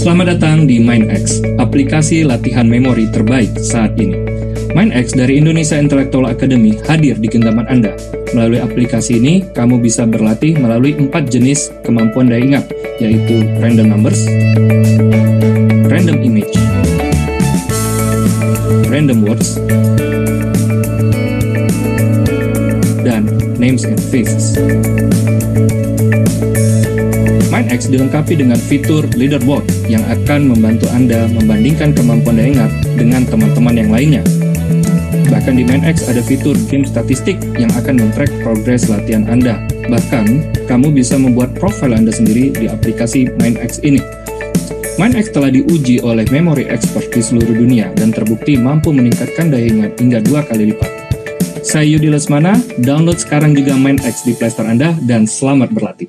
Selamat datang di MindX, aplikasi latihan memori terbaik saat ini. MindX dari Indonesia Intellectual Academy hadir di genggaman Anda. Melalui aplikasi ini, kamu bisa berlatih melalui 4 jenis kemampuan daya ingat, yaitu random numbers, random image, random words, dan names and faces. MindX dilengkapi dengan fitur leaderboard yang akan membantu Anda membandingkan kemampuan daya ingat dengan teman-teman yang lainnya. Bahkan di MindX ada fitur game statistik yang akan men-track progres latihan Anda. Bahkan, kamu bisa membuat profil Anda sendiri di aplikasi MindX ini. MindX telah diuji oleh memory expert di seluruh dunia dan terbukti mampu meningkatkan daya ingat hingga 2 kali lipat. Saya Yudi Lesmana, download sekarang juga MindX di Play Store Anda dan selamat berlatih.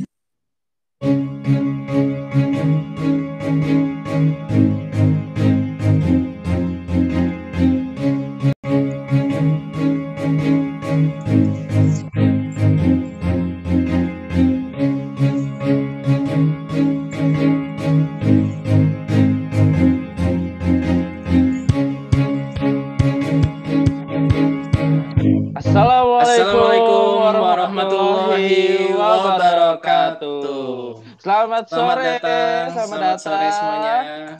Assalamualaikum warahmatullahi wabarakatuh. Selamat sore semuanya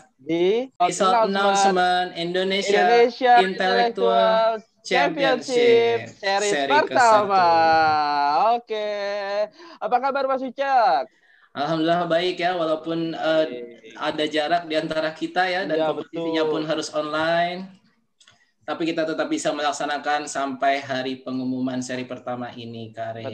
di Announcement Indonesia Intellectual Championship seri seri pertama. ke-1. Oke, apa kabar Mas Ucak? Alhamdulillah baik ya, walaupun ada jarak di antara kita ya, dan Ya, kompetisinya betul. pun harus online. Tapi kita tetap bisa melaksanakan sampai hari pengumuman seri pertama ini, Kak Re.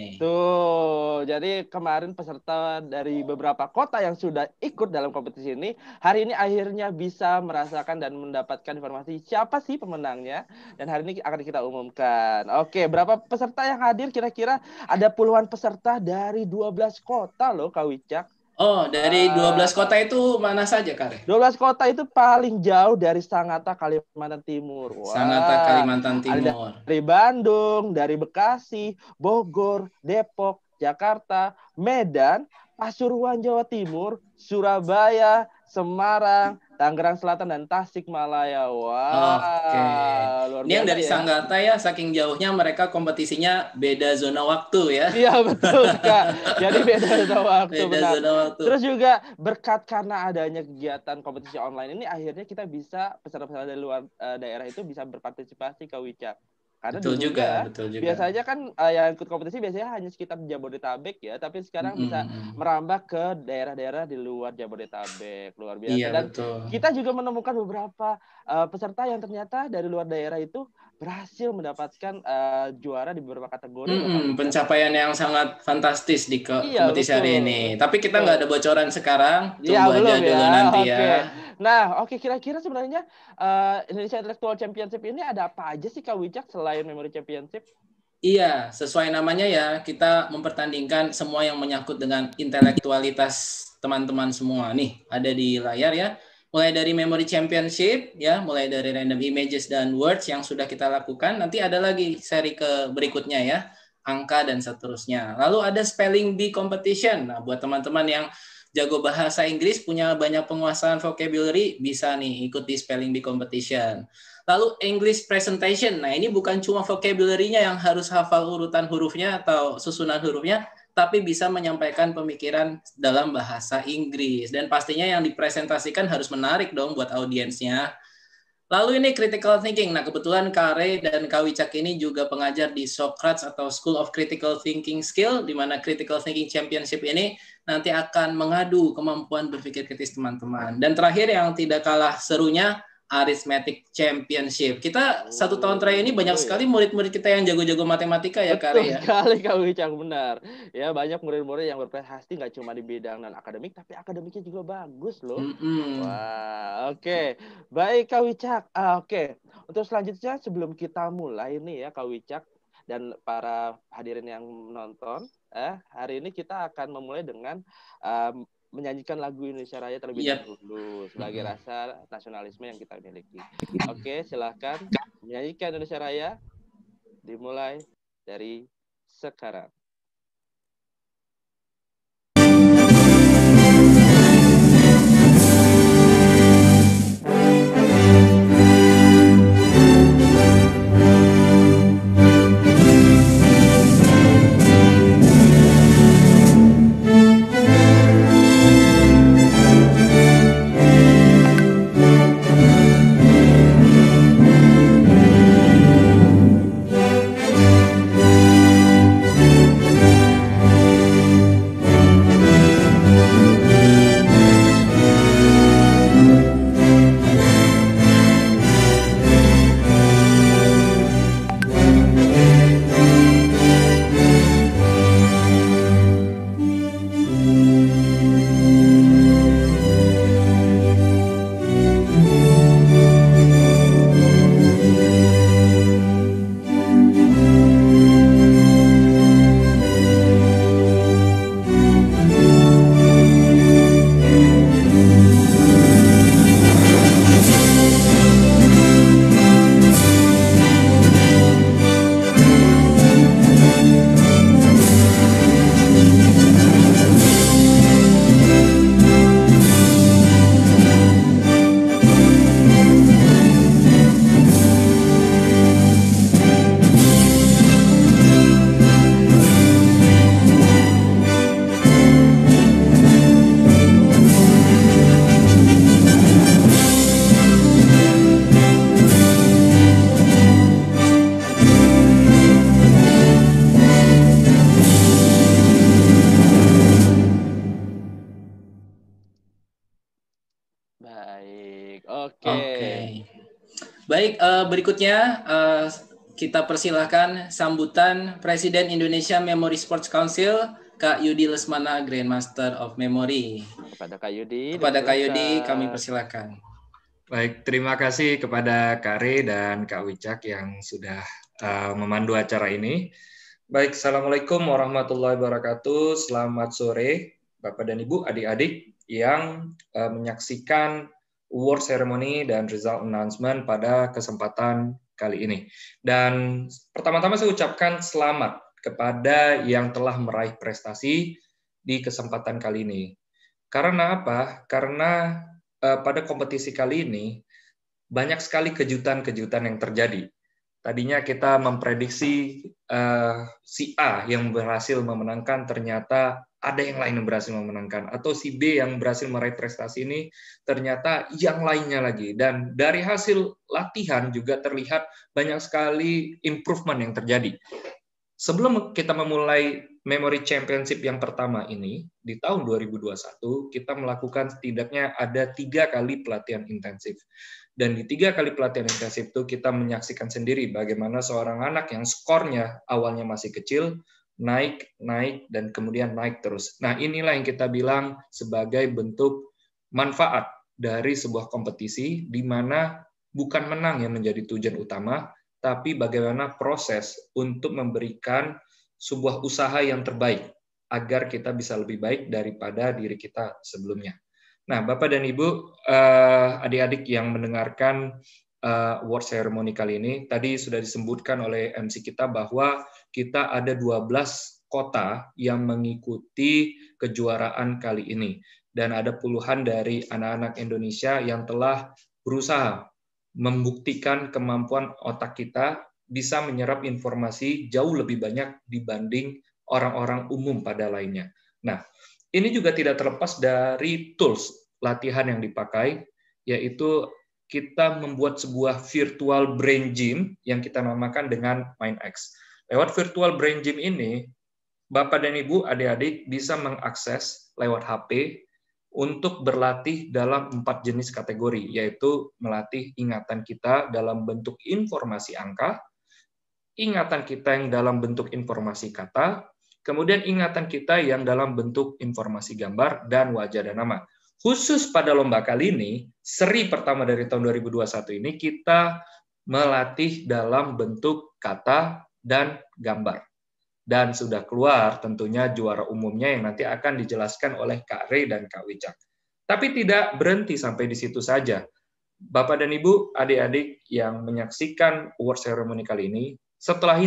Betul. Jadi kemarin peserta dari beberapa kota yang sudah ikut dalam kompetisi ini, hari ini akhirnya bisa merasakan dan mendapatkan informasi siapa sih pemenangnya. Dan hari ini akan kita umumkan. Oke, berapa peserta yang hadir? Kira-kira ada puluhan peserta dari 12 kota loh, Kak Wicak. Oh, dari 12 kota itu mana saja, Kak Re? 12 kota itu paling jauh dari Sangatta, Kalimantan Timur. Wah, Sangatta, Kalimantan Timur. Dari Bandung, dari Bekasi, Bogor, Depok, Jakarta, Medan, Pasuruan Jawa Timur, Surabaya, Semarang, Tangerang Selatan, dan Tasikmalaya. Wah, Oke. luar Ini yang biasa dari ya. Sangatta ya, saking jauhnya mereka kompetisinya beda zona waktu ya. Iya, betul, Kak. Jadi beda waktu, Beda benar. zona waktu. Terus juga berkat karena adanya kegiatan kompetisi online ini, akhirnya kita bisa, peserta-peserta dari luar daerah itu bisa berpartisipasi ke Wicak. Karena Betul dulunya, betul juga. biasanya kan yang ikut kompetisi biasanya hanya sekitar Jabodetabek ya, tapi sekarang bisa merambah ke daerah-daerah di luar Jabodetabek. Luar biasa. Iya, Dan betul. kita juga menemukan beberapa peserta yang ternyata dari luar daerah itu berhasil mendapatkan juara di beberapa kategori. Pencapaian yang sangat fantastis di kompetisi betul. hari ini. Tapi kita nggak ada bocoran sekarang. Tunggu Ya, belum aja dulu ya. nanti Oke. ya. Nah, oke, kira-kira sebenarnya Indonesia Intellectual Championship ini ada apa aja sih, Kak Wicak, selain Memory Championship? Iya, sesuai namanya ya, kita mempertandingkan semua yang menyangkut dengan intelektualitas teman-teman semua. Nih, ada di layar ya. Mulai dari Memory Championship, ya, mulai dari Random Images dan Words yang sudah kita lakukan. Nanti ada lagi seri berikutnya ya, angka dan seterusnya. Lalu ada Spelling Bee Competition. Nah, buat teman-teman yang jago bahasa Inggris, punya banyak penguasaan vocabulary, bisa nih ikut di Spelling Bee Competition. Lalu English Presentation. Nah, ini bukan cuma vocabulary-nya yang harus hafal urutan hurufnya atau susunan hurufnya, tapi bisa menyampaikan pemikiran dalam bahasa Inggris. Dan pastinya yang dipresentasikan harus menarik dong buat audiensnya. Lalu ini critical thinking. Nah, kebetulan Kak Re dan Kak Wicak ini juga pengajar di Socrates atau School of Critical Thinking Skill, di mana Critical Thinking Championship ini nanti akan mengadu kemampuan berpikir kritis teman-teman. Dan terakhir yang tidak kalah serunya, Arithmetic Championship. Kita 1 tahun terakhir ini banyak sekali murid-murid kita yang jago-jago matematika ya, Kak Re ya. Betul sekali, Kak Wicak, benar. Ya, banyak murid-murid yang berprestasi nggak cuma di bidang non-akademik, tapi akademiknya juga bagus loh. Wah, oke. Baik, Kak Wicak. Oke. Untuk selanjutnya, sebelum kita mulai nih ya, Kak Wicak, dan para hadirin yang menonton, hari ini kita akan memulai dengan menyanyikan lagu Indonesia Raya terlebih dahulu sebagai rasa nasionalisme yang kita miliki. Oke, silahkan menyanyikan Indonesia Raya. Dimulai dari sekarang. Oke. Baik, berikutnya kita persilahkan sambutan Presiden Indonesia Memory Sports Council, Kak Yudi Lesmana, Grandmaster of Memory. Kepada Kak Yudi. Kepada Kak Yudi, kami persilahkan. Baik, terima kasih kepada Kak Re dan Kak Wicak yang sudah memandu acara ini. Baik, Assalamualaikum warahmatullahi wabarakatuh. Selamat sore, Bapak dan Ibu, adik-adik yang menyaksikan award ceremony dan result announcement pada kesempatan kali ini. Dan pertama-tama saya ucapkan selamat kepada yang telah meraih prestasi di kesempatan kali ini. Karena apa? Karena pada kompetisi kali ini banyak sekali kejutan-kejutan yang terjadi. Tadinya kita memprediksi si A yang berhasil memenangkan, ternyata ada yang lain yang berhasil memenangkan. Atau si B yang berhasil meraih prestasi ini, ternyata yang lainnya lagi. Dan dari hasil latihan juga terlihat banyak sekali improvement yang terjadi. Sebelum kita memulai Memory Championship yang pertama ini, di tahun 2021, kita melakukan setidaknya ada 3 kali pelatihan intensif. Dan di 3 kali pelatihan intensif itu kita menyaksikan sendiri bagaimana seorang anak yang skornya awalnya masih kecil, naik, dan kemudian naik terus. Nah, inilah yang kita bilang sebagai bentuk manfaat dari sebuah kompetisi, di mana bukan menang yang menjadi tujuan utama, tapi bagaimana proses untuk memberikan sebuah usaha yang terbaik agar kita bisa lebih baik daripada diri kita sebelumnya. Nah, Bapak dan Ibu, adik-adik yang mendengarkan award ceremony kali ini, tadi sudah disebutkan oleh MC kita bahwa kita ada 12 kota yang mengikuti kejuaraan kali ini. Dan ada puluhan dari anak-anak Indonesia yang telah berusaha membuktikan kemampuan otak kita bisa menyerap informasi jauh lebih banyak dibanding orang-orang umum pada lainnya. Nah, ini juga tidak terlepas dari tools latihan yang dipakai, yaitu kita membuat sebuah virtual brain gym yang kita namakan dengan MindX. Lewat virtual brain gym ini, Bapak dan Ibu, adik-adik bisa mengakses lewat HP untuk berlatih dalam 4 jenis kategori, yaitu melatih ingatan kita dalam bentuk informasi angka, ingatan kita yang dalam bentuk informasi kata, kemudian ingatan kita yang dalam bentuk informasi gambar, dan wajah dan nama. Khusus pada lomba kali ini, seri pertama dari tahun 2021 ini, kita melatih dalam bentuk kata dan gambar. Dan sudah keluar tentunya juara umumnya yang nanti akan dijelaskan oleh Kak Re dan Kak Wicak. Tapi tidak berhenti sampai di situ saja. Bapak dan Ibu, adik-adik yang menyaksikan award ceremony kali ini, setelah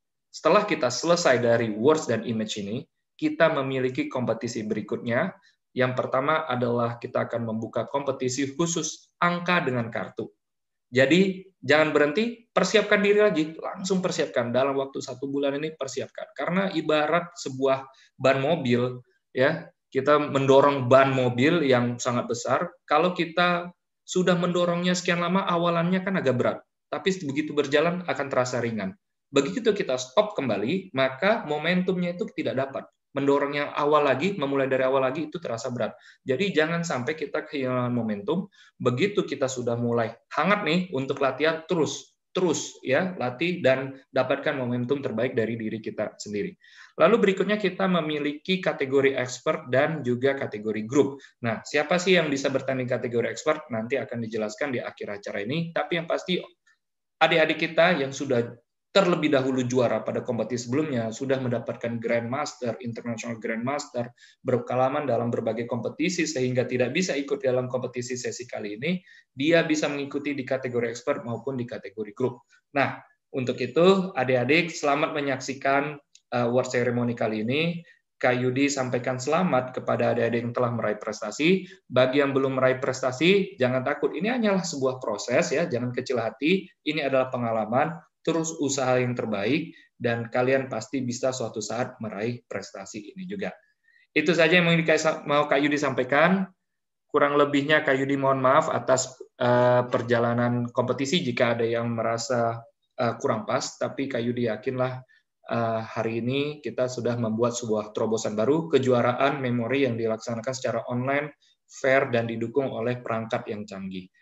kita selesai dari words dan image ini, kita memiliki kompetisi berikutnya. Yang pertama adalah kita akan membuka kompetisi khusus angka dengan kartu. Jadi jangan berhenti, persiapkan diri lagi, langsung persiapkan dalam waktu 1 bulan ini, persiapkan. Karena ibarat sebuah ban mobil, ya, kita mendorong ban mobil yang sangat besar. Kalau kita sudah mendorongnya sekian lama, awalannya kan agak berat, tapi begitu berjalan akan terasa ringan. Begitu kita stop kembali, maka momentumnya itu tidak dapat. Mendorongnya awal lagi, memulai dari awal lagi, itu terasa berat. Jadi jangan sampai kita kehilangan momentum. Begitu kita sudah mulai hangat nih untuk latihan, terus ya, latih dan dapatkan momentum terbaik dari diri kita sendiri. Lalu berikutnya kita memiliki kategori expert dan juga kategori grup. Nah, siapa sih yang bisa bertanding kategori expert? Nanti akan dijelaskan di akhir acara ini. Tapi yang pasti adik-adik kita yang sudah terlebih dahulu juara pada kompetisi sebelumnya, sudah mendapatkan Grandmaster, International Grandmaster, berpengalaman dalam berbagai kompetisi sehingga tidak bisa ikut dalam kompetisi sesi kali ini, dia bisa mengikuti di kategori expert maupun di kategori grup. Nah, untuk itu adik-adik selamat menyaksikan award ceremony kali ini. Kak Yudi sampaikan selamat kepada adik-adik yang telah meraih prestasi. Bagi yang belum meraih prestasi, jangan takut. Ini hanyalah sebuah proses, ya. Jangan kecil hati. Ini adalah pengalaman. Terus usaha yang terbaik, dan kalian pasti bisa suatu saat meraih prestasi ini juga. Itu saja yang mau Kak Yudi sampaikan. Kurang lebihnya Kak Yudi mohon maaf atas perjalanan kompetisi jika ada yang merasa kurang pas, tapi Kak Yudi yakinlah hari ini kita sudah membuat sebuah terobosan baru, kejuaraan memori yang dilaksanakan secara online, fair, dan didukung oleh perangkat yang canggih.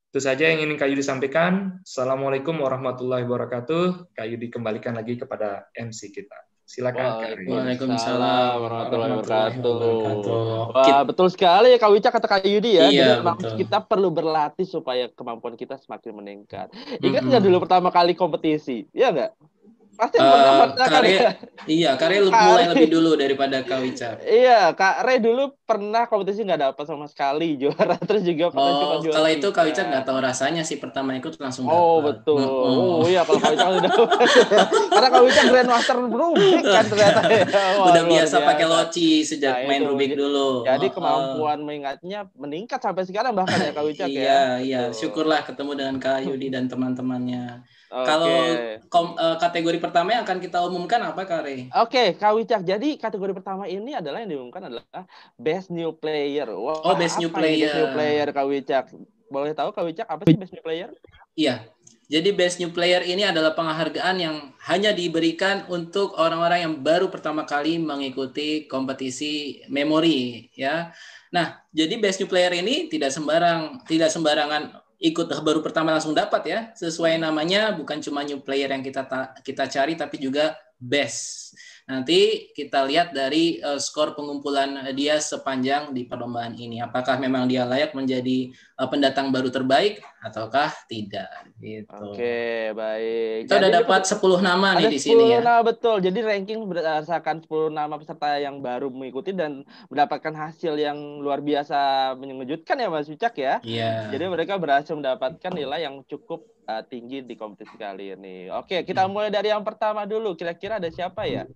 Itu saja yang ingin Kak Yudi sampaikan. Assalamualaikum warahmatullahi wabarakatuh. Kak Yudi kembalikan lagi kepada MC kita. Silakan. Waalaikumsalam warahmatullahi wabarakatuh. Wah, betul sekali ya Kak Wicak kata Kak Yudi ya. Iya, jadi kita perlu berlatih supaya kemampuan kita semakin meningkat. Ingat nggak dulu pertama kali kompetisi? Iya nggak? Pasti pernah kan ya? Iya, Kak Re mulai lebih dulu daripada Kak Wicak. Iya, Kak Re dulu pernah kompetisi nggak dapat sama sekali juara, terus juga pernah cuma juara. Kalau itu Kak Wicak nggak tahu rasanya sih, pertama ikut langsung dapat. Oh betul. Iya, kalau Kak Wicak udah karena Kak Wicak Grandmaster Rubik kan ternyata. Udah biasa pakai loci sejak main Rubik dulu. Jadi kemampuan mengingatnya meningkat sampai sekarang bahkan ya Kak Wicak ya. Iya, syukurlah ketemu dengan Kak Yudi dan teman-temannya. Kalau kategori pertama yang akan kita umumkan apa, Kak Re? Oke, Kak Wicak. Jadi kategori pertama ini adalah yang diumumkan adalah Best New Player. Wah, Best New Player. Best New Player, Kak Wicak. Boleh tahu Kak Wicak apa sih Best New Player? Iya. Jadi Best New Player ini adalah penghargaan yang hanya diberikan untuk orang-orang yang baru pertama kali mengikuti kompetisi memori, ya. Nah, jadi Best New Player ini tidak sembarangan ikut baru pertama langsung dapat ya. Sesuai namanya, bukan cuma new player yang kita cari, tapi juga best. Nanti kita lihat dari skor pengumpulan dia sepanjang di perlombaan ini. Apakah memang dia layak menjadi pendatang baru terbaik ataukah tidak? Gitu. Oke, baik. Kita udah dapat 10 nama nih di sini ya. Nah, betul. Jadi ranking berdasarkan 10 nama peserta yang baru mengikuti dan mendapatkan hasil yang luar biasa mengejutkan ya Mas Wicak ya. Iya. Jadi mereka berhasil mendapatkan nilai yang cukup tinggi di kompetisi kali ini. Oke, kita mulai dari yang pertama dulu. Kira-kira ada siapa ya?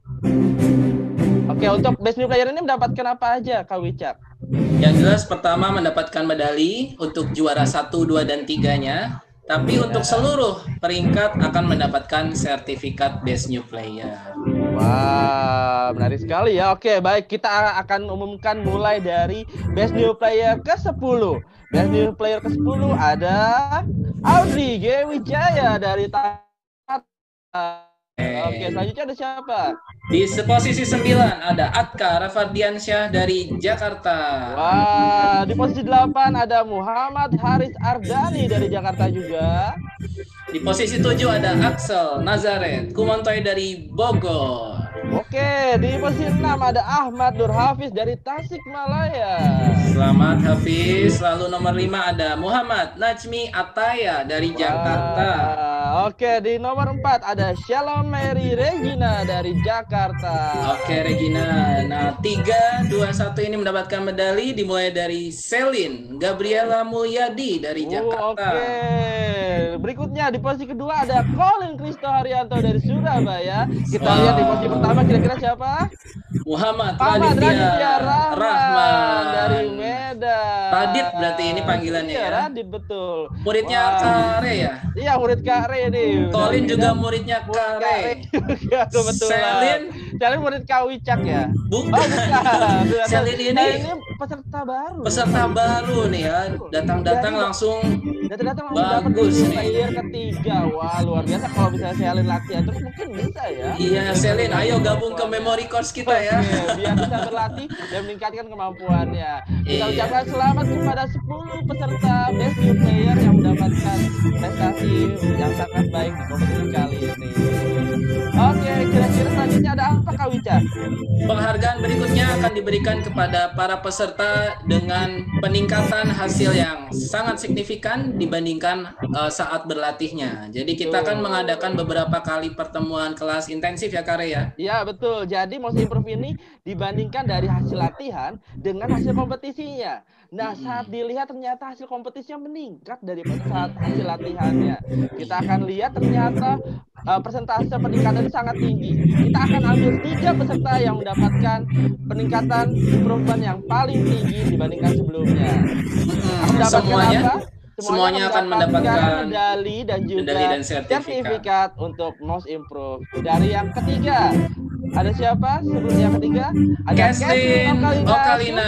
Oke, untuk Best New Player ini mendapatkan apa aja, Kak Wicak? Yang jelas pertama mendapatkan medali untuk juara 1, 2, dan 3-nya. Tapi untuk seluruh peringkat akan mendapatkan sertifikat Best New Player. Wah, menarik sekali ya. Oke, baik. Kita akan umumkan mulai dari Best New Player ke-10. Best New Player ke-10 ada Audrey G. Wijaya dari Oke, selanjutnya ada siapa? Di posisi 9 ada Atka Rafardiansyah dari Jakarta. Wah, di posisi 8 ada Muhammad Haris Ardani dari Jakarta juga. Di posisi 7 ada Axel Nazaret Kumontoy dari Bogor. Oke, di posisi 6 ada Ahmad Nur Hafiz dari Tasikmalaya. Selamat Hafiz. Lalu nomor 5 ada Muhammad Najmi Ataya dari Jakarta. Oke, di nomor 4 ada Shalom Mary Regina dari Jakarta. Oke, Regina. Nah, 3, 2, 1 ini mendapatkan medali dimulai dari Selin Gabriela Mulyadi dari Jakarta. Oke. Berikutnya di posisi kedua ada Colin Kristo Haryanto dari Surabaya. Kita lihat di posisi pertama kira-kira siapa? Muhammad Raditya Rahman dari Medan. Radit berarti ini panggilannya ya. Radit betul. Muridnya Kak Re ya? Iya, murid Kak Re nih. Colin juga muridnya Kak Re. Kebetulan. Selin murid Kak Wicak ya? Bukan. Selin ini peserta baru. Peserta baru nih ya. Datang-datang langsung bagus nih. Player ketiga. Wah, luar biasa. Kalau misalnya Selin latihan terus mungkin bisa ya. Iya, Selin, ayo gabung ke memory course kita ya. Biar bisa berlatih dan meningkatkan kemampuannya. Kita ucapkan selamat kepada 10 peserta Best New Player yang mendapatkan prestasi yang sangat baik di kompetisi kali ini. Oke, kira-kira selanjutnya ada apa Kak Wica? Penghargaan berikutnya akan diberikan kepada para peserta dengan peningkatan hasil yang sangat signifikan dibandingkan saat berlatihnya. Jadi kita akan mengadakan beberapa kali pertemuan kelas intensif ya Kak Re ya? Iya betul. Jadi Most Improve ini dibandingkan dari hasil latihan dengan hasil kompetisinya. Nah, saat dilihat ternyata hasil kompetisinya meningkat daripada saat hasil latihannya. Kita akan lihat ternyata persentase peningkatan sangat tinggi. Kita akan ambil 3 peserta yang mendapatkan peningkatan improvement yang paling tinggi dibandingkan sebelumnya. Semuanya akan mendapatkan medali dan juga sertifikat untuk Most Improve. Dari yang ketiga, ada siapa? Sebelum yang ketiga, ada Keslin Okalina.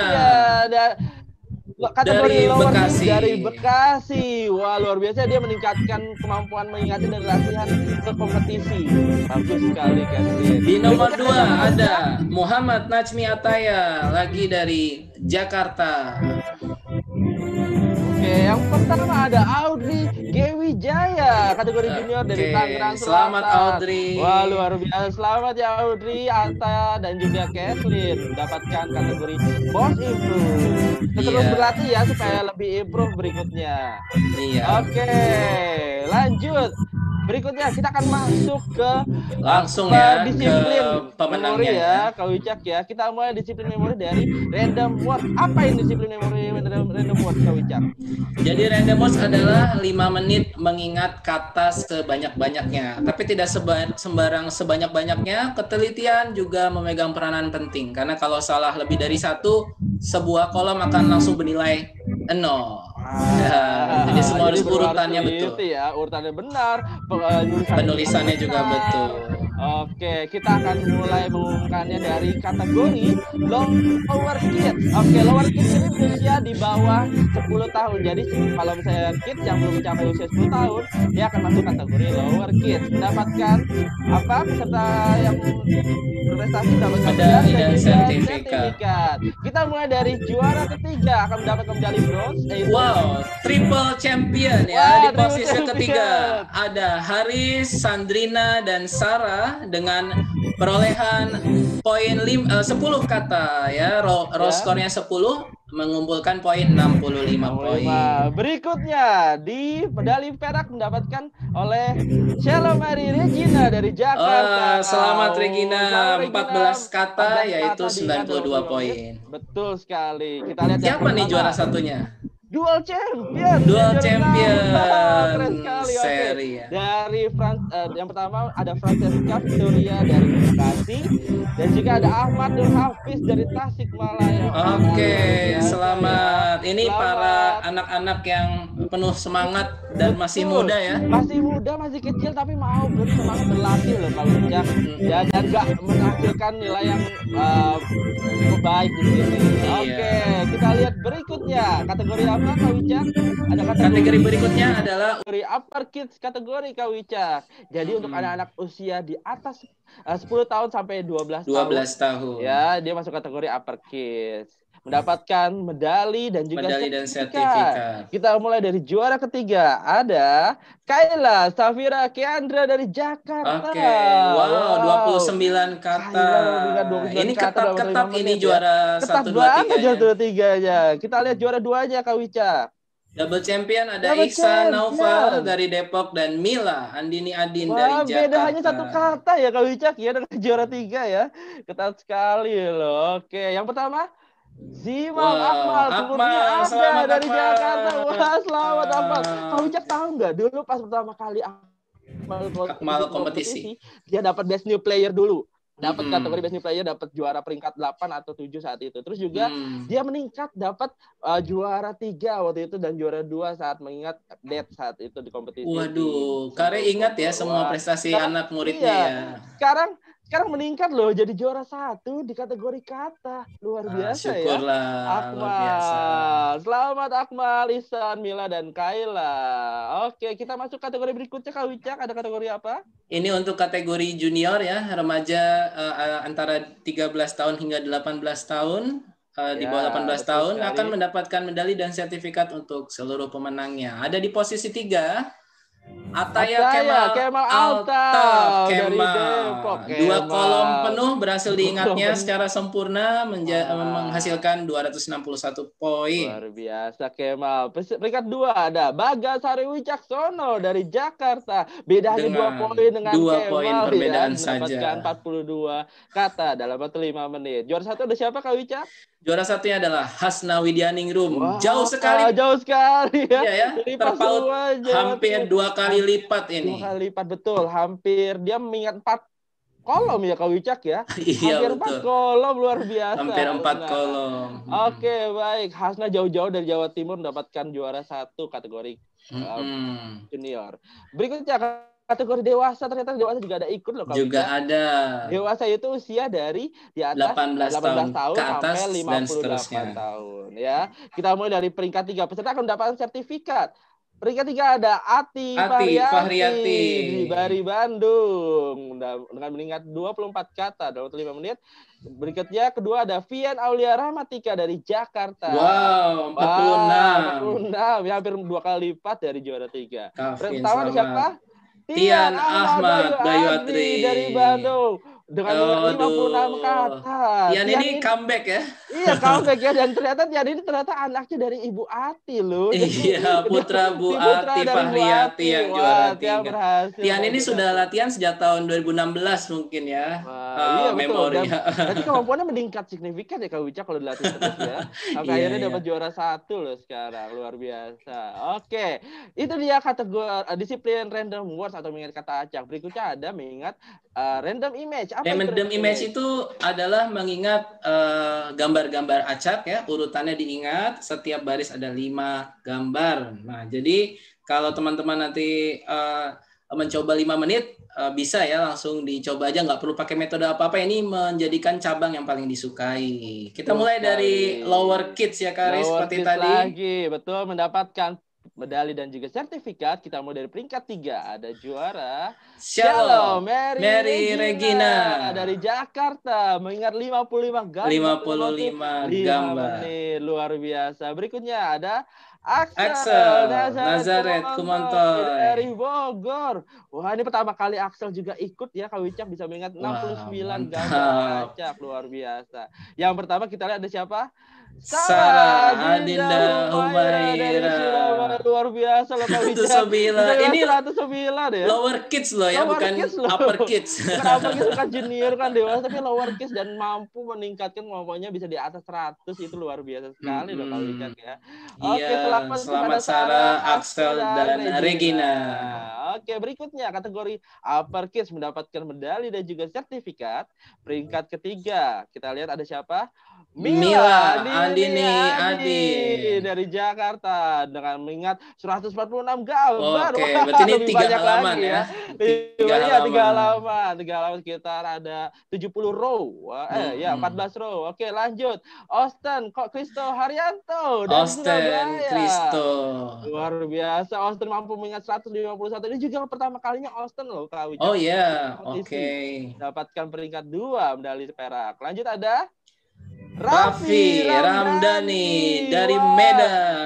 Kategori Bekasi. Dari Bekasi. Wah, luar biasa, dia meningkatkan kemampuan mengingatnya dari latihan ke kompetisi. Bagus sekali Keslin. Di nomor 2 ada Muhammad Najmi Ataya lagi dari Jakarta. Oke, yang pertama ada Audrey Gewijaya, kategori junior dari Tangerang Selatan. Selamat Audrey. Wah, luar biasa. Selamat ya Audrey, Ata, dan juga Kathleen mendapatkan kategori Most Improve. Terus berlatih ya supaya lebih improve berikutnya. Iya. Oke, lanjut. Berikutnya kita akan masuk ke langsung ya disiplin ke pemenangnya ya, Kak Wicak ya. Kita mulai disiplin memori dari random word. Apa ini disiplin memori random word, Kak Wicak? Jadi random words adalah 5 menit mengingat kata sebanyak-banyaknya. Tapi tidak sembarang sebanyak-banyaknya. Ketelitian juga memegang peranan penting. Karena kalau salah lebih dari 1, sebuah kolom akan langsung bernilai 0. Jadi semua harus urutannya betul. Ya, urutannya benar. Penulisannya juga betul. Oke, kita akan mulai mengumumkannya dari kategori lower kids. Oke, lower kids ini berusia di bawah 10 tahun. Jadi kalau misalnya kids yang belum mencapai usia 10 tahun, dia akan masuk kategori lower kids. Mendapatkan apa? Peserta yang berprestasi mendapatkan medali dan sertifikat. Kita mulai dari juara ketiga akan mendapatkan medali bronze. Wow, triple champion ya. Di posisi ketiga ada Haris, Sandrina, dan Sarah dengan perolehan poin 10 kata ya. Raw skornya 10 mengumpulkan poin 65 poin. Berikutnya di medali perak mendapatkan oleh Sheila Mary Regina dari Jakarta. Selamat Regina, 14 kata yaitu 92 poin. Betul sekali. Kita lihat siapa nih juara satunya? Dual champion. Keren sekali. Seri ya. Dari yang pertama ada Francesca Victoria dari Bekasi dan juga ada Ahmad Nur Hafiz dari Tasikmalaya. Oke, selamat. Ini para anak-anak yang penuh semangat dan masih muda ya. Masih muda, masih kecil tapi mau bersemangat berlatih loh kalau Wicak. Dan nggak menghasilkan nilai yang cukup baik di sini. Oke, kita lihat berikutnya kategori apa? Kak Wicak? Ada kategori berikutnya adalah kategori upper kids kategori Kak Wicak. Jadi untuk anak-anak usia di atas 10 tahun sampai 12 tahun. Ya, dia masuk kategori upper kids. Mendapatkan medali dan juga sertifikat. Kita mulai dari juara ketiga. Ada Kayla Safira Keandra dari Jakarta. Oke, wow, 29 kata. Ini ketat-ketat ini juara 1, 2, 3. Kita lihat juara 2-nya Kak Wicak. Double champion ada Iksan Naufal dari Depok dan Mila Andini Adin dari Jakarta. Beda hanya 1 kata ya Kak Wicak ya dengan juara 3 ya. Ketat sekali loh. Oke, yang pertama Zimam Akmal, selamat dari Jakarta. Wah, selamat Akmal. Kak Wicak tahu nggak dulu pas pertama kali Akmal kompetisi, dia dapat best new player dulu. Dapat kategori best new player, dapat juara peringkat 8 atau 7 saat itu. Terus juga dia meningkat dapat juara 3 waktu itu dan juara 2 saat mengingat Dead saat itu di kompetisi. Waduh, Kare ingat ya semua prestasi anak muridnya ya. Sekarang meningkat loh jadi juara 1 di kategori kata. Luar biasa syukurlah, ya. Akmal. Luar biasa. Selamat Akmal, Ihsan, Mila, dan Kayla. Oke, kita masuk kategori berikutnya Kak Wicak. Ada kategori apa? Ini untuk kategori junior ya, remaja antara 13 tahun hingga 18 tahun. Di bawah 18 tahun sekali. Akan mendapatkan medali dan sertifikat untuk seluruh pemenangnya. Ada di posisi 3. Ataya Kemal Altaf dari Depok. 2 kolom penuh berhasil diingatnya secara sempurna menghasilkan 261 poin. Luar biasa Kemal. Peringkat 2 ada Bagasari Wicaksono dari Jakarta. Beda hanya 2 poin dengan 2 poin perbedaan saja. Mendapatkan 42 kata dalam waktu 5 menit. Juara 1 ada siapa Kak Wicak? Juara 1-nya adalah Hasna Widianingrum. Jauh sekali ya. Iya ya. Terpaut hampir 2 kali lipat ini. 2 kali lipat betul. Hampir dia mengingat 4 kolom ya Kak Wicak ya. Iya, hampir 4 kolom luar biasa. Hampir 4 kolom. Oke, baik. Hasna jauh-jauh dari Jawa Timur mendapatkan juara 1 kategori junior. Berikutnya kategori dewasa, ternyata dewasa juga ada ikut loh. Juga ada. Dewasa itu usia dari di atas 18 tahun ke atas sampai 58 tahun ya. Kita mulai dari peringkat 3. Peserta akan mendapatkan sertifikat. Peringkat 3 ada Ati Fahriati dari Bandung dengan meningkat 24 kata dalam 5 menit. Berikutnya kedua ada Vian Aulia Rahmatika dari Jakarta. Wow, 46. Ya, hampir 2 kali lipat dari juara 3. Pertama ada siapa? Tian Ahmad Bayu Adri dari Bandung dengan 56 kata. Tian ini comeback ya? Iya, comeback ya, dan ternyata Tian ini anaknya dari Ibu Ati loh. Iya, putra Bu Ati Fahriati yang juara 3. Tian ini sudah latihan sejak tahun 2016 mungkin ya. Iya, memori. Jadi kemampuannya meningkat signifikan ya Kak Wicak kalau dilatih terus ya. Sampai akhirnya dapat juara 1 loh sekarang, luar biasa. Oke, itu dia kategori disiplin random words atau mengingat kata acak. Berikutnya ada mengingat random image. Random image itu adalah mengingat gambar-gambar acak ya, urutannya diingat, setiap baris ada 5 gambar. Nah, jadi kalau teman-teman nanti mencoba 5 menit, bisa ya langsung dicoba aja, nggak perlu pakai metode apa-apa. Ini menjadikan cabang yang paling disukai. Kita mulai dari lower kids ya Karis, seperti tadi. Lagi, betul, mendapatkan medali dan juga sertifikat. Kita mulai dari peringkat 3 ada juara Shalom Mary Regina dari Jakarta mengingat 55 gambar. 55 gambar. Luar biasa. Berikutnya ada Axel Nazaret Kumontoy dari Bogor. Wah, ini pertama kali Axel juga ikut ya, Kak Wicak bisa mengingat 69 gambar acak, luar biasa. Yang pertama kita lihat ada siapa? Sarah Adinda Humaira, luar biasa loh Kak Wicak. Ini 109 ya. Lower kids loh ya, bukan upper kids. Bukan upper kids, bukan junior kan dewasa, tapi lower kids dan mampu meningkatkan kemampuannya bisa di atas 100, itu luar biasa sekali loh Kak Wicak ya. Oke, selamat Sarah, Axel dan Regina. Oke, berikutnya kategori upper kids mendapatkan medali dan juga sertifikat. Peringkat ketiga kita lihat ada siapa? Mila Andini Adi dari Jakarta dengan mengingat 146 gambar. Oke, berarti ini 3 halaman ya. 3 halaman sekitar ada 70 row. 14 row. Oke, lanjut. Austin Kristo Haryanto dari Surabaya. Kristo. Luar biasa. Austin mampu mengingat 151. Ini juga pertama kalinya Austin loh, Kak Wicak. Oh iya, oke. Dapatkan peringkat 2 medali perak. Lanjut ada Raffi Ramdhani dari Medan.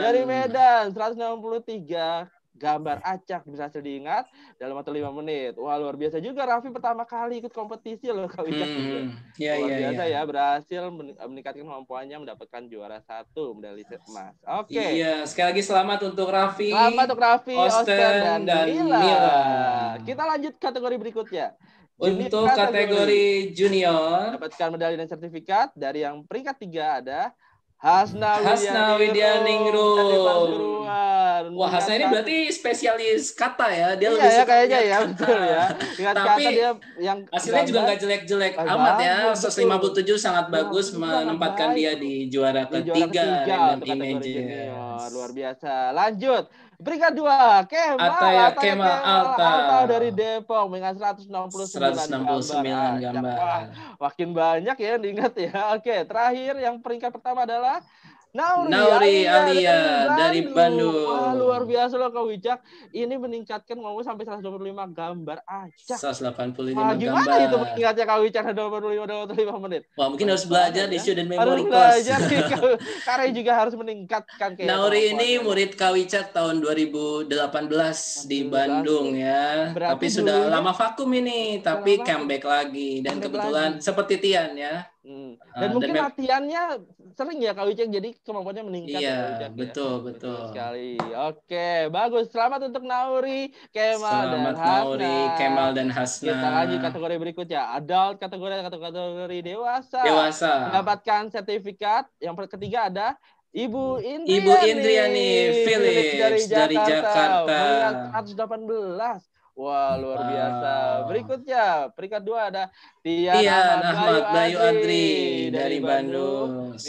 163 gambar acak berhasil diingat dalam waktu 5 menit. Wah, luar biasa juga Raffi pertama kali ikut kompetisi loh Kak Wicak. Luar biasa ya, berhasil meningkatkan kemampuannya mendapatkan juara 1 medali emas. Oke. Iya, sekali lagi selamat untuk Raffi. Austin dan Mila. Kita lanjut kategori berikutnya. Untuk kategori junior dapatkan medali dan sertifikat. Dari yang peringkat 3 ada Hasna Widianingrum. Wah, Hasna ini berarti spesialis kata ya. Dia lebih suka kayaknya ya, betul ya. Tapi dia yang hasilnya juga nggak jelek-jelek amat ya. 157 sangat bagus menempatkan dia di juara ketiga random image. Luar biasa. Lanjut. Peringkat 2, Kemal Alta dari Depok dengan 169 gambar. Wah, makin banyak ya diingat ya. Oke, terakhir yang peringkat pertama adalah Nauri Alia dari Bandung. Wah, luar biasa loh Kak Wicak. Ini meningkatkan ngomong sampai 125 gambar acak. 185 gambar. Gimana itu meningkatnya Kak Wicak 25 menit? Wah, mungkin harus belajar di student memory course. Karena juga harus meningkatkan. Nauri ini murid Kak Wicak tahun 2018 di Bandung ya. Tapi sudah lama vakum ini, tapi comeback lagi. Dan kebetulan seperti Tian ya. Dan mungkin latihannya sering ya Kak Wicak, jadi kemampuannya meningkat. Iya, betul. Sekali. Oke, bagus. Selamat untuk Nauri, Kemal dan Hasna. Kita lanjut kategori berikutnya. Adult kategori dewasa. Mendapatkan sertifikat. Yang ketiga ada Ibu Indriani Philips dari Jakarta. Mengingat 118. Wah, luar biasa. Berikutnya, peringkat 2 ada Tian Ahmad Bayu Adri dari Bandung.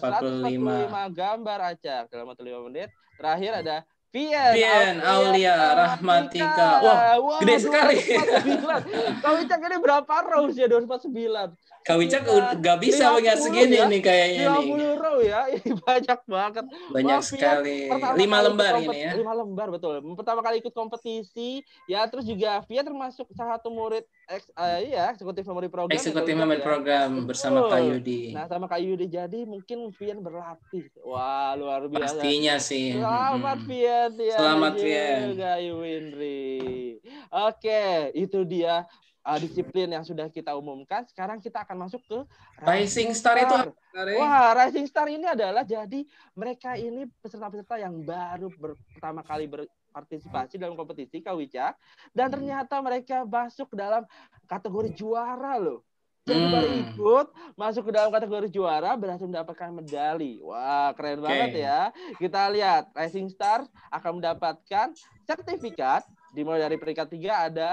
145 gambar acak dalam waktu 5 menit. Terakhir ada Vian Aulia Rahmatika. Wah, gede sekali. Kau Wicak ini berapa rows ya? 249. Kak Wicak nggak bisa mengingat segini ya. nih kayaknya 50 row ya, ini banyak banget. Banyak sekali. 5 lembar ini ya. 5 lembar betul. Pertama kali ikut kompetisi, ya terus juga Vian termasuk salah satu murid eksekutif memory program. Eksekutif memory program bersama Kak Yudi. Nah, sama Kak Yudi, jadi mungkin Vian berlatih. Wah, luar biasa. Pastinya sih. Selamat Vian. Selamat Vian. Kak Winry. Oke, itu dia disiplin yang sudah kita umumkan. Sekarang kita akan masuk ke Rising Star itu apa? Wah, Rising Star ini adalah jadi mereka ini peserta-peserta yang baru pertama kali berpartisipasi dalam kompetisi Kak Wicak, dan ternyata mereka masuk ke dalam kategori juara loh. Jadi baru ikut masuk ke dalam kategori juara, berhasil mendapatkan medali. Wah, keren banget ya. Kita lihat Rising Star akan mendapatkan sertifikat. Dimulai dari peringkat 3 ada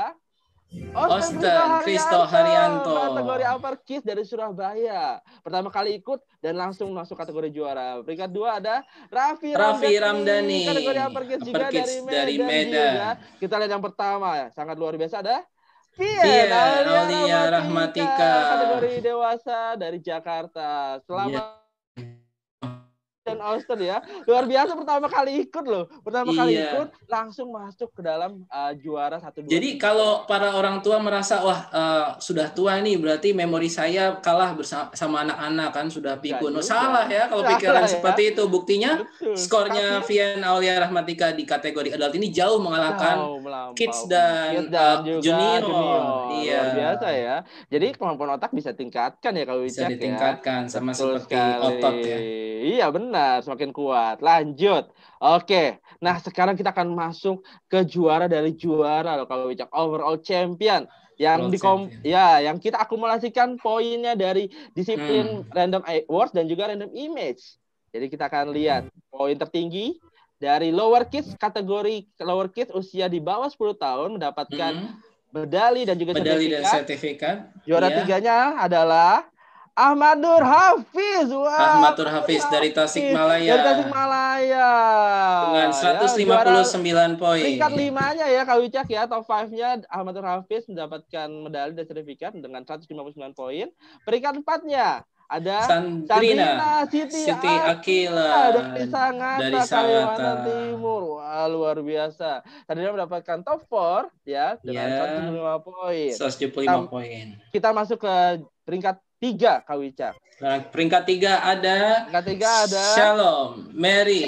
Osten Kristo Haryanto, kategori upper kids dari Surabaya. Pertama kali ikut dan langsung masuk kategori juara. Peringkat 2 ada Raffi Ramdhani, kategori upper kids juga dari Medan. Juga. Kita lihat yang pertama, sangat luar biasa, ada Vian Aulia Rahmatika, kategori dewasa dari Jakarta. Selamat dan Austen ya, luar biasa, pertama kali ikut loh, kali ikut langsung masuk ke dalam juara 1-2. Jadi kalau para orang tua merasa sudah tua nih, berarti memori saya kalah bersama anak-anak kan, sudah pikun. Salah ya kalau pikiran seperti itu. Buktinya skornya Vian Aulia Rahmatika di kategori adult ini jauh mengalahkan kids dan junior. Luar biasa ya. Jadi kemampuan otak bisa tingkatkan ya kalau bisa ditingkatkan ya. Sama seperti otot ya. Iya benar, semakin kuat. Lanjut. Oke. Nah, sekarang kita akan masuk ke juara dari juara loh kalau Wicak, overall champion yang yang kita akumulasikan poinnya dari disiplin random awards dan juga random image. Jadi kita akan lihat poin tertinggi dari lower kids, kategori lower kids usia di bawah 10 tahun mendapatkan medali dan juga sertifikat. Juara tiganya adalah Ahmadur Hafiz. Wah, Ahmadur Hafiz dari Tasikmalaya. Dengan 159 poin. Peringkat 5-nya ya Kak Wicak ya, top 5-nya Ahmadur Hafiz mendapatkan medali dan sertifikat dengan 159 poin. Peringkat 4-nya ada Sandrina Siti Akila dari Kalimantan Timur. Wah, luar biasa. Sandrina mendapatkan top 4 ya dengan 175 poin. 175 poin. Kita masuk ke peringkat 3 Kak Wicak. Nah, peringkat 3 ada Shalom Mary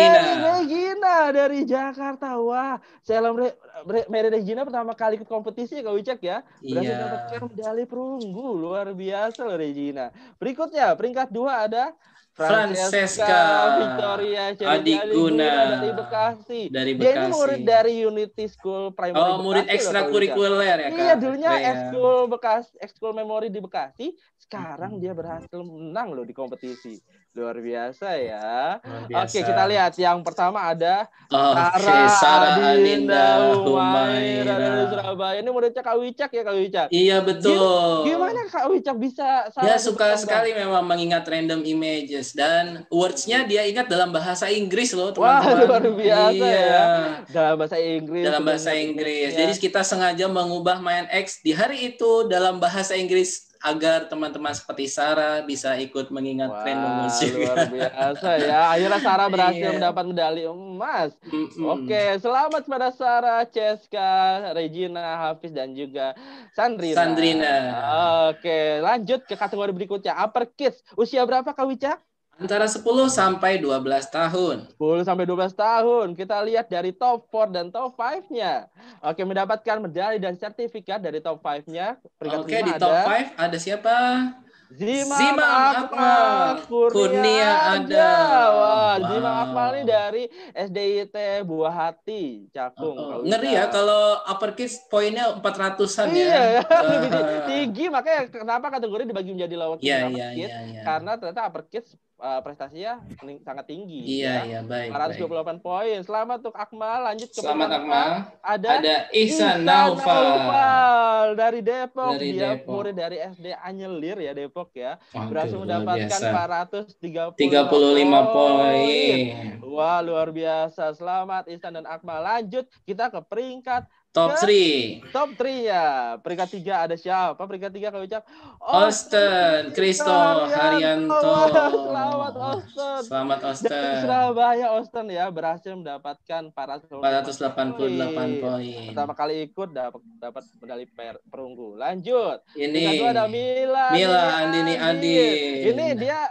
Regina dari Jakarta. Wah, Shalom Mary Regina pertama kali ikut kompetisi Kak Wicak ya. Berhasil mendapatkan medali perunggu. Luar biasa loh Regina. Berikutnya peringkat 2 ada Francesca Victoria Adiguna dari Bekasi. Dia ini murid dari Unity School Primary. Murid ekstrakurikuler ya Kak. Iya, dulunya ekskul memori di Bekasi. Sekarang dia berhasil menang loh di kompetisi. Luar biasa ya. Oke, kita lihat yang pertama ada Sarah Adinda Humaira dari Surabaya. Ini muridnya Kak Wicak ya Kak Wicak. Iya betul. Gimana Kak Wicak bisa? Ya suka sekali memang mengingat random images dan words-nya dia ingat dalam bahasa Inggris loh teman-teman. Wah, luar biasa ya. Dalam bahasa Inggris. Jadi kita sengaja mengubah main X di hari itu dalam bahasa Inggris agar teman-teman seperti Sarah bisa ikut mengingat random words juga. Luar biasa ya. Akhirnya Sarah berhasil mendapat medali emas. Oke, selamat pada Sarah, Ceska, Regina, Hafiz dan juga Sandrina. Oke, lanjut ke kategori berikutnya. Upper Kids. Usia berapa Kak Wicak? Antara 10 sampai 12 tahun. 10 sampai 12 tahun. Kita lihat dari top 4 dan top 5-nya. Oke, mendapatkan medali dan sertifikat dari top 5-nya. Oke, di top 5 ada siapa? Zimam Akmal, Kurnia ada. Wah, Zimam Akmal ini dari SDIT Buah Hati, Cakung. Ngeri ya kalau upper kids poinnya 400-an ya. Iya, lebih tinggi, makanya kenapa kategori dibagi menjadi lower kids dan upper kids? Karena ternyata upper kids prestasinya sangat tinggi. Iya, baik. 428 poin. Selamat untuk Akmal. Lanjut ke Akmal. Ada Ihsan Naufal dari Depok. Dia murid dari SD Anyelir ya, Depok ya. Berhasil mendapatkan 435 poin. Wah, luar biasa. Selamat Ihsan dan Akmal. Lanjut kita ke peringkat Top 3. Top 3 ya. Peringkat 3 ada siapa? Peringkat 3 Kak Ucap. Austin Kristo Haryanto. Selamat Austin. Selamat Austin. Dari Surabaya Austin ya berhasil mendapatkan 488 poin. Pertama kali ikut dapat medali perunggu. Lanjut. Ini kedua ada Mila Andini Adi. Ini dia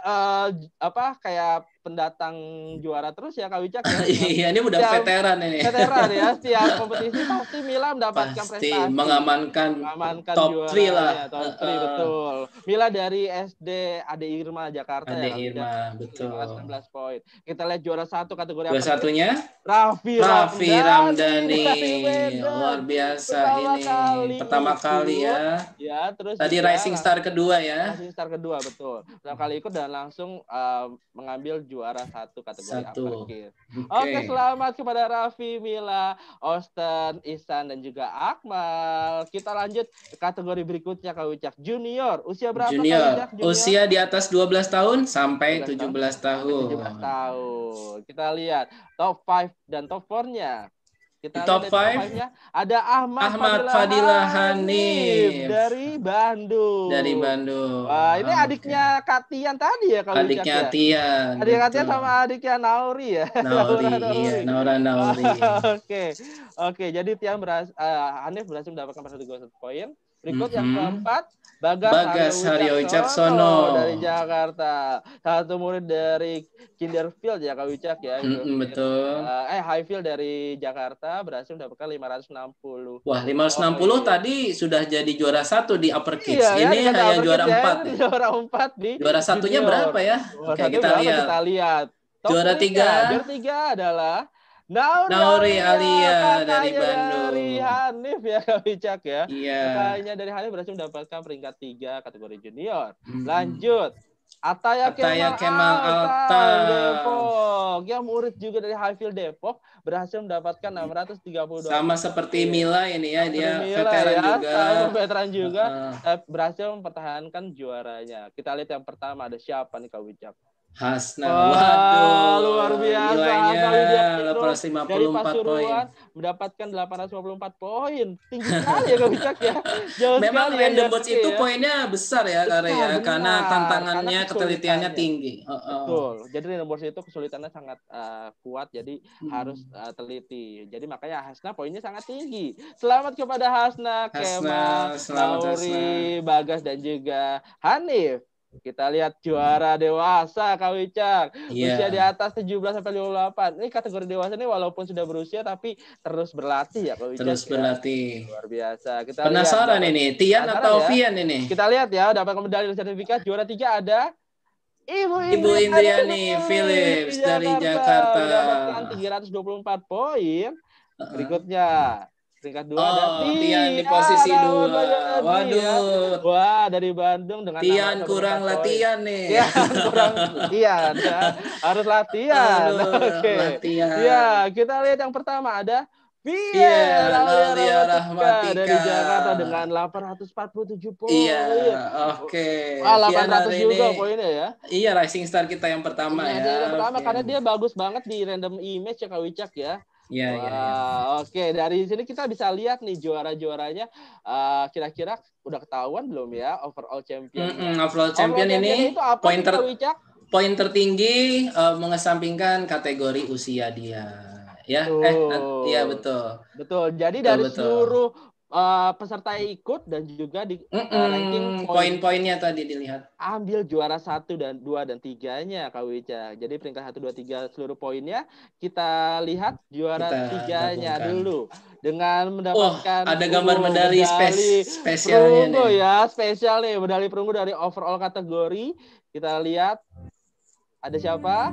kayak pendatang juara terus ya Kak Wicak ya. Iya, ini udah veteran ini. Veteran ya, setiap kompetisi pasti Mila mendapatkan prestasi. Mengamankan top 3 lah. Ya, top 3 betul. Mila dari SD Ade Irma Jakarta Ade Irma, betul. 19 poin. Kita lihat juara 1 kategori juara satunya Raffi Ramdhani. Luar biasa ini. Pertama kali ya. Ya, terus tadi Rising Star kedua ya. Rising Star kedua betul. Pertama kali ikut dan langsung mengambil juara 1 kategori uppercase. Oke, selamat kepada Raffi, Mila, Austin, Ihsan dan juga Akmal. Kita lanjut ke kategori berikutnya Kak Wicak. Junior. Usia berapa Kak Wicak? Usia di atas 12 tahun sampai 17 tahun. 17 tahun. Kita lihat top 5 dan top 4-nya. Kita di top 5-nya ada Ahmad Fadilah Hanif dari Bandung. Wah, ini adiknya Kak Tian tadi ya kalau adiknya Tian. Adiknya Tian sama adiknya Nauri ya. Nauri. Oke. Jadi Tian Hanif berhasil mendapatkan 1 poin. Berikut yang keempat Bagas Haryo Wicaksono dari Jakarta. Satu murid dari Kinderfield ya Kak Wicak ya. Betul. Highfield dari Jakarta berhasil mendapatkan 560. Wah, 560 tadi sudah jadi juara 1 di Upper Kids. Ini hanya juara 4. Juara 4 di. Juara satunya berapa ya? Oke, kita lihat. Juara 3 adalah Nauri Alia dari Bandung. Dari Hanif ya Kak Wicak ya. Iya. Kakaknya dari Hanif berhasil mendapatkan peringkat 3 kategori junior. Lanjut. Ataya Kemal Alta Depok. Yang murid juga dari Highfield Depok berhasil mendapatkan 632. Sama seperti Mila ini ya, dia veteran juga. Berhasil mempertahankan juaranya. Kita lihat yang pertama ada siapa nih Kak Wicak? Hasna. Waduh, luar biasa. Nilainya 854 dari Pasuruan mendapatkan 854 poin. Tinggi sekali ya Kak Wicak ya. Memang random box itu poinnya besar ya karena tantangannya, ketelitiannya tinggi. Betul. Jadi random box itu kesulitannya sangat kuat, jadi harus teliti. Jadi makanya Hasna poinnya sangat tinggi. Selamat kepada Hasna, Kemal, Nauri, Bagas dan juga Hanif. Kita lihat juara dewasa Kak Wicak. Usia di atas 17 sampai 28. Ini kategori dewasa ini walaupun sudah berusia tapi terus berlatih ya Kak Wicak. Terus berlatih. Luar biasa. Kita penasaran lihat, ini Tian atau Vian ini? Kita lihat ya, dapat medali sertifikat. Juara 3 ada Ibu Indriani Philips dari Jakarta. Mendapatkan 324 poin. Berikutnya peringkat 2 ada Tian di posisi 2. Waduh. Wah, dari Bandung dengan Tian kurang latihan nih. Kurang latihan ya. Harus latihan. Oke. Ya, kita lihat yang pertama ada Aulia Rahmatika dari Jakarta dengan 847 poin. Iya, oke. 800 juga poinnya ya. Iya, Rising Star kita yang pertama ya. Yang pertama karena dia bagus banget di random image ya Kak Wicak ya. Iya. Oke, dari sini kita bisa lihat nih juara-juaranya. Kira-kira udah ketahuan belum ya overall champion? Overall champion ini poin tertinggi mengesampingkan kategori usia dia. Ya, iya betul. Betul. Jadi dari seluruh peserta yang ikut dan juga di ranking poin-poinnya tadi dilihat. Ambil juara 1 dan 2 dan 3-nya Kak Wicak. Jadi peringkat 1 2 3 seluruh poinnya kita lihat juara 3-nya dulu dengan mendapatkan ada gambar medali spesialnya perunggu ya, spesial nih medali perunggu dari overall kategori. Kita lihat ada siapa?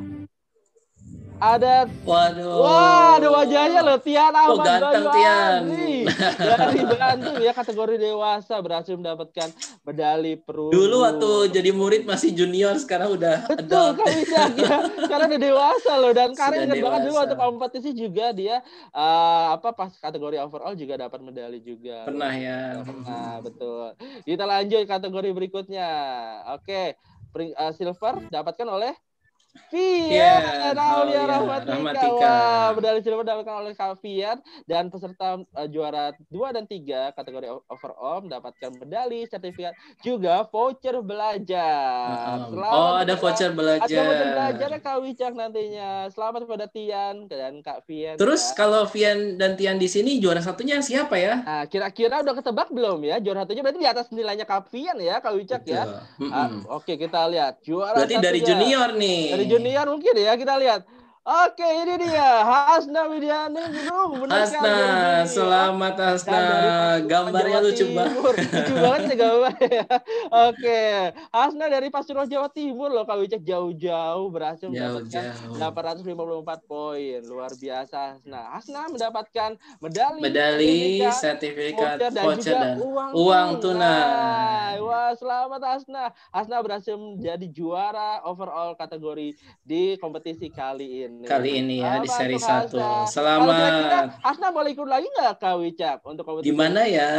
Ada ada wajahnya loh, Tian Ahmad ganteng Tian dari Bandung ya, kategori dewasa berhasil mendapatkan medali perunggu. Dulu waktu jadi murid masih junior, sekarang udah betul Kak Wicak ya, sekarang udah dewasa loh. Dan Karin ingat banget dulu waktu kompetisi juga dia pas kategori overall juga dapat medali juga. Pernah ya. Nah, betul. Kita lanjut kategori berikutnya. Oke, silver dapatkan oleh Fian Aulia Rahmatika. Wah, medali silver didapatkan oleh Kak Fian dan peserta juara 2 dan 3 kategori overall mendapatkan medali, sertifikat, juga voucher belajar. Ada voucher belajar. Ada voucher belajar ya Kak Wicak nantinya. Selamat kepada Tian dan Kak Fian. Terus kalau Fian dan Tian di sini juara satunya siapa ya? Nah, kira-kira udah ketebak belum ya? Juara satunya berarti di atas nilainya Kak Fian ya, Kak Wicak ya. Oke, kita lihat juara berarti dari junior nih. Dari junior mungkin ya, kita lihat. Oke, ini dia Hasna Widiani. Hasna, selamat Hasna. Gambarnya lucu banget. Lucu banget nih gambarnya. Oke, Hasna dari Pasuruan Jawa Timur loh, Kak Wicak, jauh-jauh berhasil mendapatkan 854 poin. Luar biasa Hasna. Hasna mendapatkan medali, sertifikat, voucher dan uang tunai. Wah, selamat Hasna. Hasna berhasil menjadi juara overall kategori di kompetisi kali ini. Ya, di seri 1. Selamat. Hasna boleh ikut lagi nggak Kak Wicak untuk kompetisi? Gimana ya?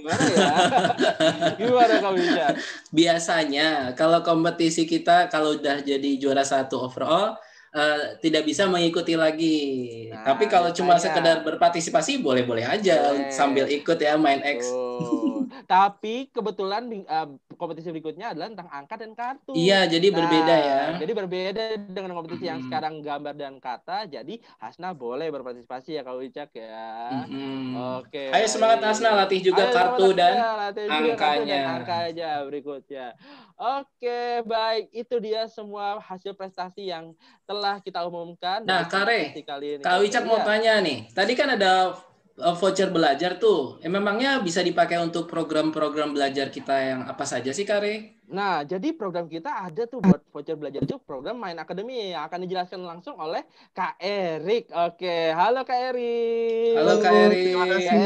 Gimana Kak Wicak? Biasanya kalau kompetisi kita kalau udah jadi juara 1 overall tidak bisa mengikuti lagi. Tapi kalau cuma sekedar berpartisipasi boleh-boleh aja sambil ikut ya main X. Tapi kebetulan kompetisi berikutnya adalah tentang angka dan kartu. Iya, jadi berbeda ya. Jadi berbeda dengan kompetisi yang sekarang gambar dan kata. Jadi Hasna boleh berpartisipasi ya Kak Wicak ya. Oke. Ayo semangat Hasna, latih juga kartu dan angkanya. Angkanya berikutnya. Oke, baik. Itu dia semua hasil prestasi yang telah kita umumkan. Nah, Kak Wicak mau tanya nih. Tadi kan ada voucher belajar tuh. Memangnya bisa dipakai untuk program-program belajar kita yang apa saja sih, Kare? Nah, jadi program kita ada tuh buat voucher belajar itu program Main Academy yang akan dijelaskan langsung oleh Kak Erik. Oke, halo Kak Erik. Halo Kak Erik.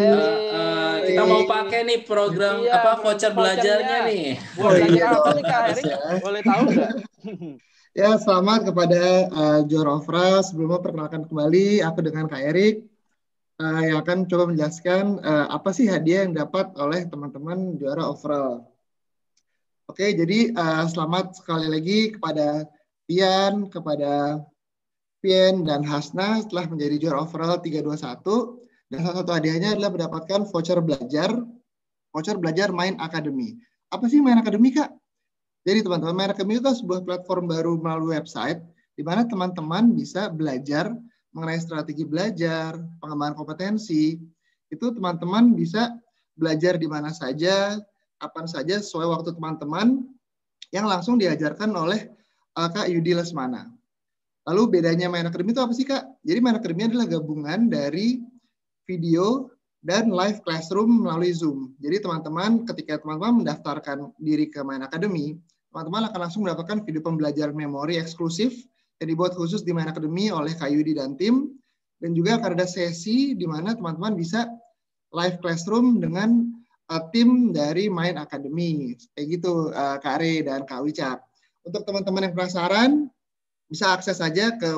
Kita mau pakai nih program voucher belajarnya nih. Apa sih Kak Erik? Boleh tahu nggak? Ya, selamat kepada juara overall. Sebelumnya perkenalkan kembali, aku dengan Kak Erik yang akan coba menjelaskan apa sih hadiah yang dapat oleh teman-teman juara overall. Oke, jadi selamat sekali lagi kepada Tian, kepada Fian dan Hasna setelah menjadi juara overall 321. Dan salah satu hadiahnya adalah mendapatkan voucher belajar Main Academy. Apa sih Main Academy, Kak? Jadi teman-teman, Main Academy itu sebuah platform baru melalui website di mana teman-teman bisa belajar mengenai strategi belajar, pengembangan kompetensi. Itu teman-teman bisa belajar di mana saja, kapan saja sesuai waktu teman-teman yang langsung diajarkan oleh Kak Yudi Lesmana. Lalu bedanya Main Academy itu apa sih, Kak? Jadi Main Academy adalah gabungan dari video dan live classroom melalui Zoom. Jadi teman-teman, ketika teman-teman mendaftarkan diri ke Main Academy, teman-teman akan langsung mendapatkan video pembelajaran memori eksklusif yang dibuat khusus di Main Academy oleh Kak Yudi dan tim. Dan juga akan ada sesi di mana teman-teman bisa live classroom dengan tim dari Main Academy. Kayak gitu, Kak Re dan Kak Wicak. Untuk teman-teman yang penasaran, bisa akses saja ke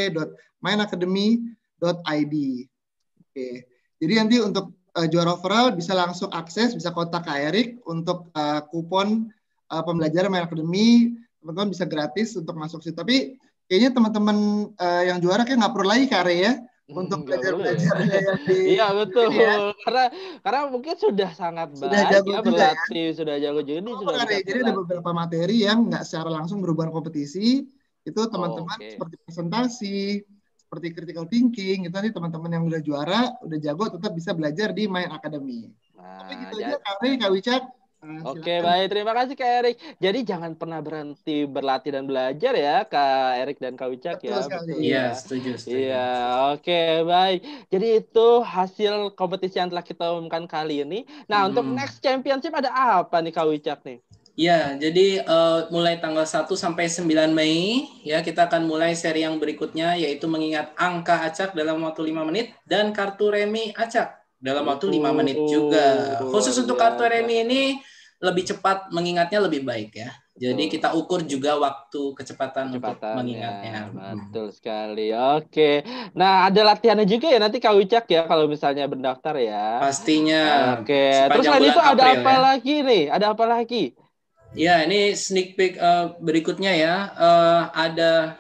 www.mainacademy.id. Oke. Jadi nanti untuk juara overall bisa langsung akses, bisa kontak Kak Erik untuk kupon pembelajaran Main Academy. Teman-teman bisa gratis untuk masuk situ. Tapi kayaknya teman-teman yang juara kayak nggak perlu lagi Kak Re ya untuk belajar-belajarnya yang di. Iya betul. Ya. Karena mungkin sudah sangat baik ya berlatih, sudah jago jadi sudah. Jadi ada beberapa materi yang nggak secara langsung berhubungan kompetisi. Itu teman-teman seperti presentasi, seperti critical thinking, itu nanti teman-teman yang udah juara, udah jago tetap bisa belajar di Main Academy. Tapi gitu aja Kak Re, Kak Wicak. Oke, baik. Terima kasih Kak Erik. Jadi jangan pernah berhenti berlatih dan belajar ya Kak Erik dan Kak Wicak ya. Iya, setuju. Iya, oke, baik. Jadi itu hasil kompetisi yang telah kita umumkan kali ini. Nah, untuk next championship ada apa nih Kak Wicak nih? Ya, jadi mulai tanggal 1 sampai 9 Mei ya kita akan mulai seri yang berikutnya yaitu mengingat angka acak dalam waktu 5 menit dan kartu remi acak dalam waktu 5 menit juga. Khusus untuk kartu remi ini lebih cepat mengingatnya lebih baik ya. Jadi kita ukur juga waktu kecepatan untuk mengingatnya. Betul sekali. Oke. Nah, ada latihannya juga ya nanti Kak Wicak ya kalau misalnya berdaftar ya. Pastinya. Oke. Terus selain itu ada apa lagi nih? Ada apa lagi? Ya, ini sneak peek berikutnya ya. Ada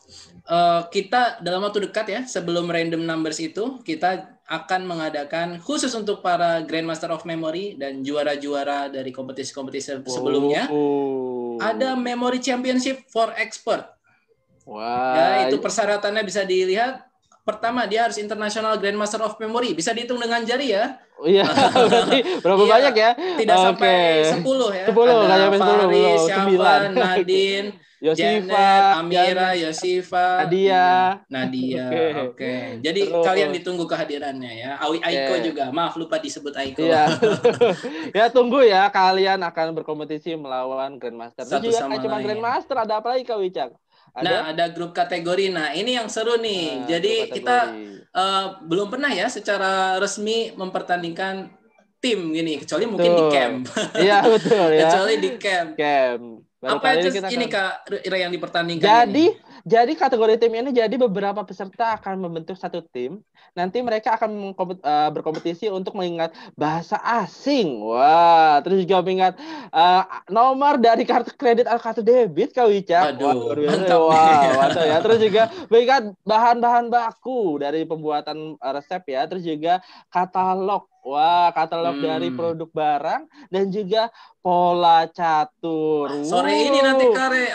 kita dalam waktu dekat ya, sebelum random numbers itu, kita akan mengadakan khusus untuk para Grandmaster of Memory dan juara-juara dari kompetisi-kompetisi sebelumnya. Ada Memory Championship for Expert. Ya, itu persyaratannya bisa dilihat. Pertama, dia harus International Grandmaster of Memory. Bisa dihitung dengan jari ya. Iya, berarti berapa banyak ya? Tidak sampai 10 ya. 10, ada Fahri, Syafan, Nadine, Yosifa, Amira, Yosifa, Nadia. Oke. Jadi kalian ditunggu kehadirannya ya. Aiko juga. Maaf lupa disebut Aiko. Iya. Ya tunggu ya, kalian akan berkompetisi melawan Grandmaster. Satu juga sama cuma lain. Grandmaster, ada apa lagi Kak Wicak? Ada grup kategori. Nah, ini yang seru nih. Jadi kita belum pernah ya secara resmi mempertandingkan tim gini, kecuali mungkin di camp. Iya, betul ya. Kecuali di camp. Baru apa aja ini Kak yang dipertandingkan? Jadi kategori tim ini jadi beberapa peserta akan membentuk satu tim. Nanti mereka akan berkompetisi untuk mengingat bahasa asing. Wah, terus juga mengingat nomor dari kartu kredit atau kartu debit Kak Wicak. Mantap ya. Terus juga mengingat bahan-bahan baku dari pembuatan resep ya. Terus juga katalog. Wah, katalog dari produk barang dan juga pola catur. Sore ini nanti Kare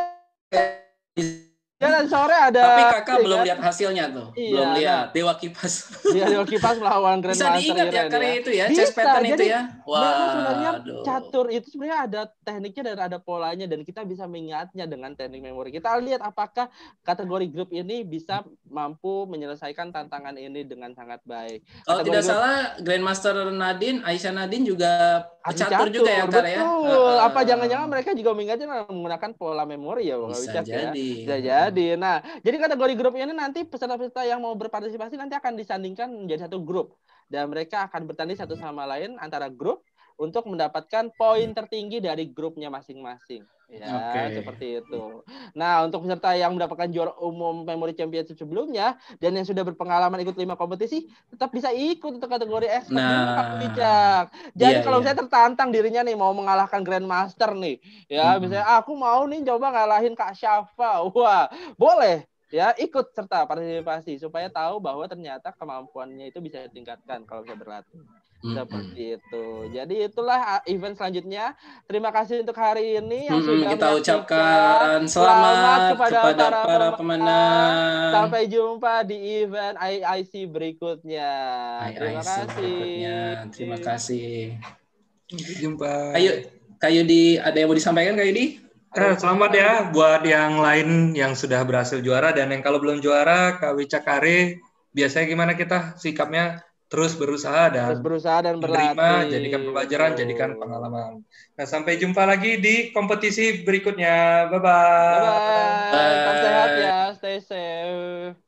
Ya, dan sore ada. Tapi kakak belum lihat hasilnya tuh. Iya, belum lihat. Dewa Kipas. Iya, Dewa Kipas melawan Grandmaster. Bisa diingat ya karya itu ya, chess pattern itu ya. Wah. Sebenarnya catur itu sebenarnya ada tekniknya dan ada polanya dan kita bisa mengingatnya dengan teknik memori. Kita lihat apakah kategori grup ini bisa mampu menyelesaikan tantangan ini dengan sangat baik. Kalau tidak salah Grandmaster Nadine, Aisyah Nadine juga catur juga ya karya. Betul. Apa jangan-jangan mereka juga mengingatnya menggunakan pola memori ya, Bang Wicak ya. Bisa jadi. Nah, jadi kategori grup ini nanti peserta-peserta yang mau berpartisipasi nanti akan disandingkan menjadi satu grup dan mereka akan bertanding satu sama lain antara grup untuk mendapatkan poin tertinggi dari grupnya masing-masing. Ya, seperti itu. Nah, untuk peserta yang mendapatkan juara umum Memory Championship sebelumnya dan yang sudah berpengalaman ikut 5 kompetisi, tetap bisa ikut untuk kategori expert. Jadi kalau saya tertantang dirinya nih mau mengalahkan Grandmaster nih, ya misalnya aku mau nih coba ngalahin Kak Syafa. Wah, boleh. Ya, ikut serta partisipasi supaya tahu bahwa ternyata kemampuannya itu bisa ditingkatkan kalau bisa berlatih. Seperti itu. Jadi itulah event selanjutnya. Terima kasih untuk hari ini yang sudah kita ucapkan selamat kepada para pemenang. Sampai jumpa di event IIC berikutnya. Terima kasih. Terima kasih. Sampai jumpa. Kak Yudi, ada yang mau disampaikan Kak Yudi? Selamat ya buat yang lain yang sudah berhasil juara dan yang kalau belum juara, Kak Wicak Kare, biasanya gimana kita sikapnya? Terus berusaha dan menerima, jadikan pelajaran, jadikan pengalaman. Nah, sampai jumpa lagi di kompetisi berikutnya. Bye-bye. Bye-bye. Tetap sehat ya, stay safe.